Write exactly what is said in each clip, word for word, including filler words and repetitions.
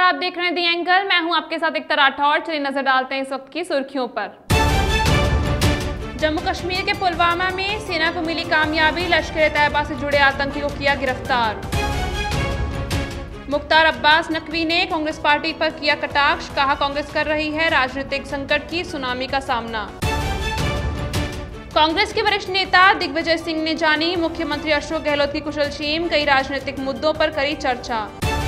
आप देख रहे हैं दी एंकर। मैं हूं आपके साथ एकता राठौर। चलिए नजर डालते हैं इस वक्त की सुर्खियों पर। जम्मू कश्मीर के पुलवामा में सेना को मिली कामयाबी, लश्कर-ए-तैयबा से जुड़े आतंकी को किया गिरफ्तार। मुख्तार अब्बास नकवी ने कांग्रेस पार्टी पर किया कटाक्ष, कहा कांग्रेस कर रही है राजनीतिक संकट की सुनामी का सामना। कांग्रेस के वरिष्ठ नेता दिग्विजय सिंह ने जानी मुख्यमंत्री अशोक गहलोत की कुशलक्षेम, कई राजनीतिक मुद्दों पर करी चर्चा।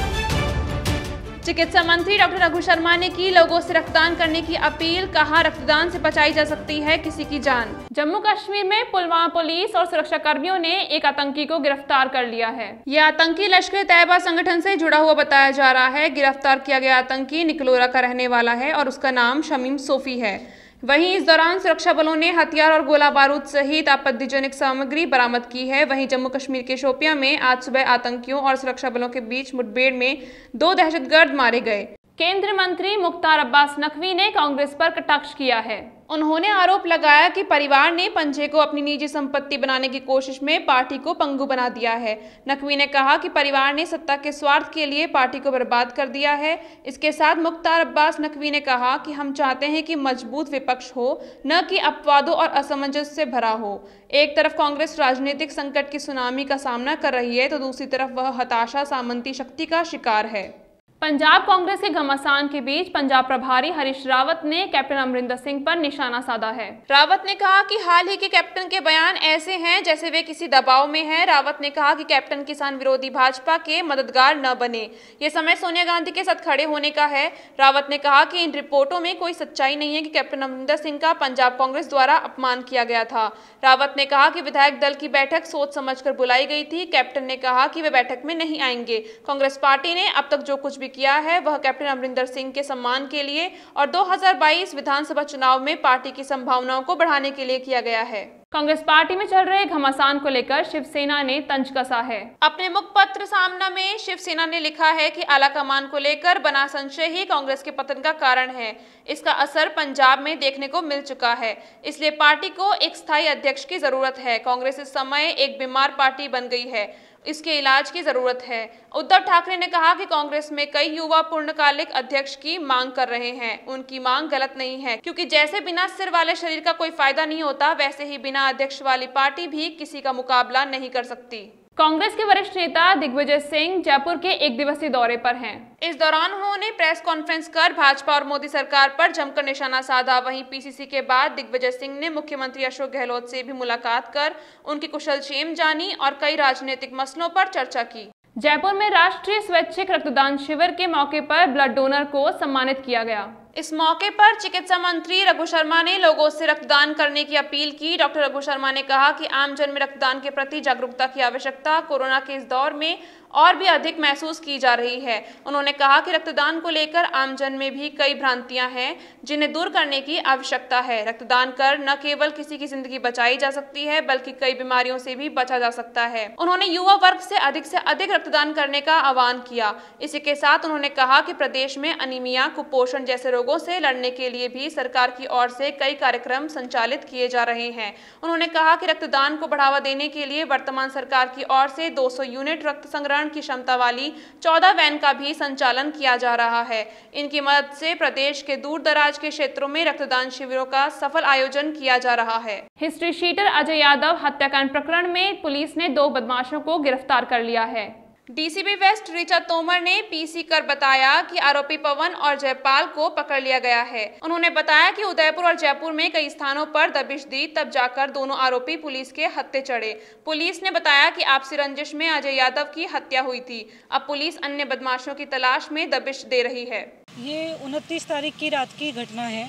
चिकित्सा मंत्री डॉक्टर रघु शर्मा ने की लोगों से रक्तदान करने की अपील, कहा रक्तदान से बचाई जा सकती है किसी की जान। जम्मू कश्मीर में पुलवामा पुलिस और सुरक्षा कर्मियों ने एक आतंकी को गिरफ्तार कर लिया है। यह आतंकी लश्कर-ए-तैयबा संगठन से जुड़ा हुआ बताया जा रहा है। गिरफ्तार किया गया आतंकी निकलोरा का रहने वाला है और उसका नाम शमीम सोफी है। वहीं इस दौरान सुरक्षा बलों ने हथियार और गोला बारूद सहित आपत्तिजनक सामग्री बरामद की है। वहीं जम्मू कश्मीर के शोपियां में आज सुबह आतंकियों और सुरक्षा बलों के बीच मुठभेड़ में दो दहशतगर्द मारे गए। केंद्रीय मंत्री मुख्तार अब्बास नकवी ने कांग्रेस पर कटाक्ष किया है। उन्होंने आरोप लगाया कि परिवार ने पंजे को अपनी निजी संपत्ति बनाने की कोशिश में पार्टी को पंगु बना दिया है। नकवी ने कहा कि परिवार ने सत्ता के स्वार्थ के लिए पार्टी को बर्बाद कर दिया है। इसके साथ मुख्तार अब्बास नकवी ने कहा कि हम चाहते हैं कि मजबूत विपक्ष हो, न कि अपवादों और असमंजस से भरा हो। एक तरफ कांग्रेस राजनीतिक संकट की सुनामी का सामना कर रही है तो दूसरी तरफ वह हताशा सामंती शक्ति का शिकार है। पंजाब कांग्रेस के घमासान के बीच पंजाब प्रभारी हरीश रावत ने कैप्टन अमरिंदर सिंह पर निशाना साधा है। रावत ने कहा कि हाल ही के कैप्टन के बयान ऐसे हैं जैसे वे किसी दबाव में हैं। रावत ने कहा कि कैप्टन किसान विरोधी भाजपा के मददगार न बने, ये समय सोनिया गांधी के साथ खड़े होने का है। रावत ने कहा कि इन रिपोर्टों में कोई सच्चाई नहीं है कि कैप्टन अमरिंदर सिंह का पंजाब कांग्रेस द्वारा अपमान किया गया था। रावत ने कहा कि विधायक दल की बैठक सोच समझकर बुलाई गई थी। कैप्टन ने कहा कि वे बैठक में नहीं आएंगे। कांग्रेस पार्टी ने अब तक जो कुछ भी किया है वह कैप्टन अमरिंदर सिंह के सम्मान के लिए और दो हज़ार बाईस विधानसभा चुनाव में पार्टी की संभावनाओं को बढ़ाने के लिए किया गया है। कांग्रेस पार्टी में चल रहे घमासान को लेकर शिवसेना ने तंज कसा है। अपने मुखपत्र सामना में शिवसेना ने लिखा है कि आलाकमान को लेकर बना संशय ही कांग्रेस के पतन का कारण है। इसका असर पंजाब में देखने को मिल चुका है, इसलिए पार्टी को एक स्थायी अध्यक्ष की जरूरत है। कांग्रेस इस समय एक बीमार पार्टी बन गई है, इसके इलाज की जरूरत है। उद्धव ठाकरे ने कहा कि कांग्रेस में कई युवा पूर्णकालिक अध्यक्ष की मांग कर रहे हैं। उनकी मांग गलत नहीं है, क्योंकि जैसे बिना सिर वाले शरीर का कोई फायदा नहीं होता, वैसे ही बिना अध्यक्ष वाली पार्टी भी किसी का मुकाबला नहीं कर सकती। कांग्रेस के वरिष्ठ नेता दिग्विजय सिंह जयपुर के एक दिवसीय दौरे पर हैं। इस दौरान उन्होंने प्रेस कॉन्फ्रेंस कर भाजपा और मोदी सरकार पर जमकर निशाना साधा। वहीं पीसीसी के बाद दिग्विजय सिंह ने मुख्यमंत्री अशोक गहलोत से भी मुलाकात कर उनकी कुशलक्षेम जानी और कई राजनीतिक मसलों पर चर्चा की। जयपुर में राष्ट्रीय स्वैच्छिक रक्तदान शिविर के मौके पर ब्लड डोनर को सम्मानित किया गया। इस मौके पर चिकित्सा मंत्री रघु शर्मा ने लोगों से रक्तदान करने की अपील की। डॉक्टर रघु शर्मा ने कहा कि आम जन में रक्तदान के प्रति जागरूकता की आवश्यकता कोरोना के इस दौर में और भी अधिक महसूस की जा रही है। उन्होंने कहा कि रक्तदान को लेकर आम जन में भी कई भ्रांतियां हैं, जिन्हें दूर करने की आवश्यकता है। रक्तदान कर न केवल किसी की जिंदगी बचाई जा सकती है, बल्कि कई बीमारियों से भी बचा जा सकता है। उन्होंने युवा वर्ग से अधिक से अधिक रक्तदान करने का आह्वान किया। इसी के साथ उन्होंने कहा कि प्रदेश में अनीमिया, कुपोषण जैसे रोगों से लड़ने के लिए भी सरकार की ओर से कई कार्यक्रम संचालित किए जा रहे हैं। उन्होंने कहा कि रक्तदान को बढ़ावा देने के लिए वर्तमान सरकार की ओर से दो सौ यूनिट रक्त संग्रहण की क्षमता वाली चौदह वैन का भी संचालन किया जा रहा है। इनकी मदद से प्रदेश के दूर दराज के क्षेत्रों में रक्तदान शिविरों का सफल आयोजन किया जा रहा है। हिस्ट्री शीटर अजय यादव हत्याकांड प्रकरण में पुलिस ने दो बदमाशों को गिरफ्तार कर लिया है। डीसीपी वेस्ट ऋचा तोमर ने पीसी कर बताया कि आरोपी पवन और जयपाल को पकड़ लिया गया है। उन्होंने बताया कि उदयपुर और जयपुर में कई स्थानों पर दबिश दी, तब जाकर दोनों आरोपी पुलिस के हत्थे चढ़े। पुलिस ने बताया कि आपसी रंजिश में अजय यादव की हत्या हुई थी। अब पुलिस अन्य बदमाशों की तलाश में दबिश दे रही है। ये उनतीस तारीख की रात की घटना है।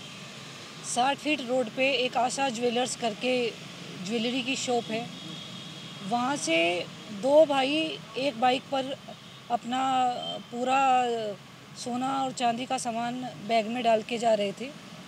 साठ फीट रोड पे एक आशा ज्वेलर्स करके ज्वेलरी की शॉप है, वहाँ से दो भाई एक बाइक पर अपना पूरा सोना और चांदी का सामान बैग में डाल के जा रहे थे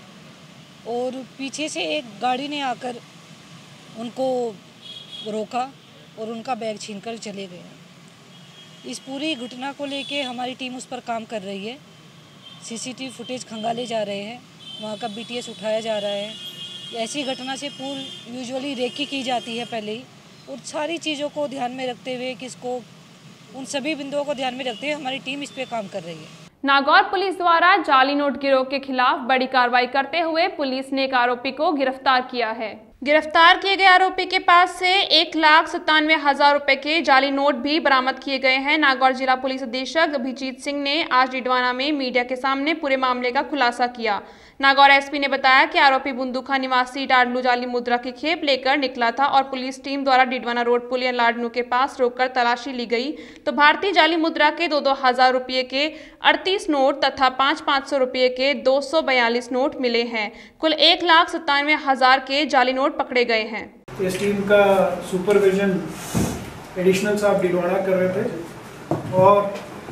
और पीछे से एक गाड़ी ने आकर उनको रोका और उनका बैग छीनकर चले गए। इस पूरी घटना को लेके हमारी टीम उस पर काम कर रही है। सीसीटीवी फुटेज खंगाले जा रहे हैं, वहाँ का बीटीएस उठाया जा रहा है। ऐसी घटना से पूर्व यूजुअली रेकी की जाती है पहले ही, और सारी चीज़ों को ध्यान में रखते हुए, किसको उन सभी बिंदुओं को ध्यान में रखते हुए हमारी टीम इस पे काम कर रही है। नागौर पुलिस द्वारा जाली नोट गिरोह के खिलाफ बड़ी कार्रवाई करते हुए पुलिस ने एक आरोपी को गिरफ्तार किया है। गिरफ्तार किए गए आरोपी के पास से एक लाख सत्तानवे हजार रुपए के जाली नोट भी बरामद किए गए हैं। नागौर जिला पुलिस अधीक्षक अभिजीत सिंह ने आज डिडवाना में मीडिया के सामने पूरे मामले का खुलासा किया। नागौर एसपी ने बताया कि आरोपी बुंदुखा निवासी डाडलू जाली मुद्रा की खेप लेकर निकला था और पुलिस टीम द्वारा डिडवाना रोड पुलिया लाडनू के पास रोककर तलाशी ली गई तो भारतीय जाली मुद्रा के दो दो हजार रुपये के अड़तीस नोट तथा पाँच पाँच सौ रुपये के दो सौ बयालीस नोट मिले हैं। कुल एक लाख सत्तानवे हजार के जाली नोट पकड़े गए हैं। इस टीम का सुपरविजन एडिशनल साहब डिडवाना कर रहे थे और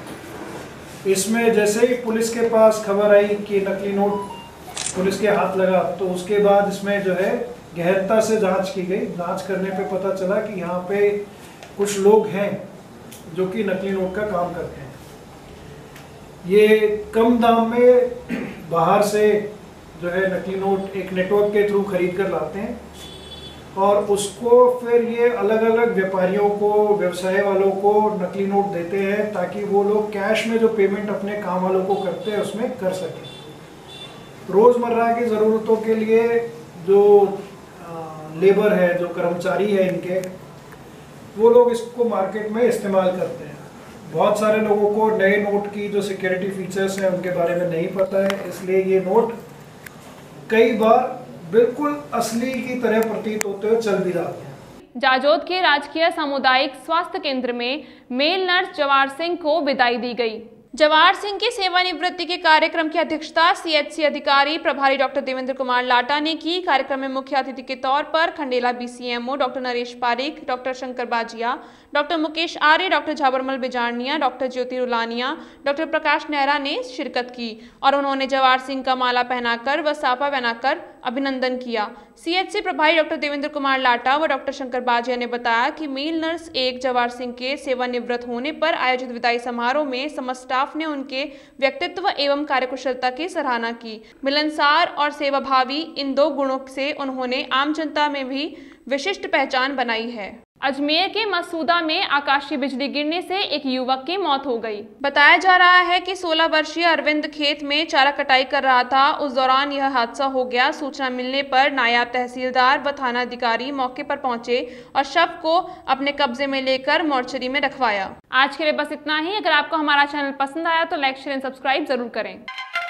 इसमें जैसे ही पुलिस के पास खबर आई कि नकली नोट पुलिस के हाथ लगा तो उसके बाद इसमें जो है गहनता से जांच की गई। जांच करने पे पता चला कि यहाँ पे कुछ लोग हैं जो कि नकली नोट का काम करते हैं। ये कम दाम में बाहर से जो है नकली नोट एक नेटवर्क के थ्रू खरीद कर लाते हैं और उसको फिर ये अलग अलग व्यापारियों को, व्यवसाय वालों को नकली नोट देते हैं ताकि वो लोग कैश में जो पेमेंट अपने काम वालों को करते हैं उसमें कर सकें। रोज़मर्रा की ज़रूरतों के लिए जो लेबर है, जो कर्मचारी है इनके, वो लोग इसको मार्केट में इस्तेमाल करते हैं। बहुत सारे लोगों को नए नोट की जो सिक्योरिटी फीचर्स हैं उनके बारे में नहीं पता है, इसलिए ये नोट कई बार बिल्कुल असली की तरह प्रतीत होते हुए चल भी जाते हैं। जाजोद के राजकीय सामुदायिक स्वास्थ्य केंद्र में मेल नर्स जवार सिंह को विदाई दी गई। जवार सिंह की सेवानिवृत्ति के कार्यक्रम की अध्यक्षता सीएचसी अधिकारी प्रभारी डॉक्टर देवेंद्र कुमार लाटा ने की। कार्यक्रम में मुख्य अतिथि के तौर पर Khandela BCMO doctor Naresh Pareek, doctor Shankar Bajiya, doctor Mukesh Arya, doctor Jhabarmal Bijarniya, doctor Jyoti Rulania, doctor Prakash Nehra ने शिरकत की और उन्होंने जवार सिंह का माला पहनाकर व साफा पहनाकर अभिनंदन किया। सीएचसी प्रभारी डॉक्टर देवेंद्र कुमार लाटा व डॉक्टर शंकर बाजिया ने बताया कि मेल नर्स एक जवार सिंह के सेवानिवृत्त होने पर आयोजित विदाई समारोह में समस्त स्टाफ ने उनके व्यक्तित्व एवं कार्यकुशलता की सराहना की। मिलनसार और सेवाभावी इन दो गुणों से उन्होंने आम जनता में भी विशिष्ट पहचान बनाई है। अजमेर के मसूदा में आकाशीय बिजली गिरने से एक युवक की मौत हो गई। बताया जा रहा है कि सोलह वर्षीय अरविंद खेत में चारा कटाई कर रहा था, उस दौरान यह हादसा हो गया। सूचना मिलने पर नायब तहसीलदार व थाना अधिकारी मौके पर पहुंचे और शव को अपने कब्जे में लेकर मोर्चरी में रखवाया। आज के लिए बस इतना ही। अगर आपको हमारा चैनल पसंद आया तो लाइक, शेयर एंड सब्सक्राइब जरूर करें।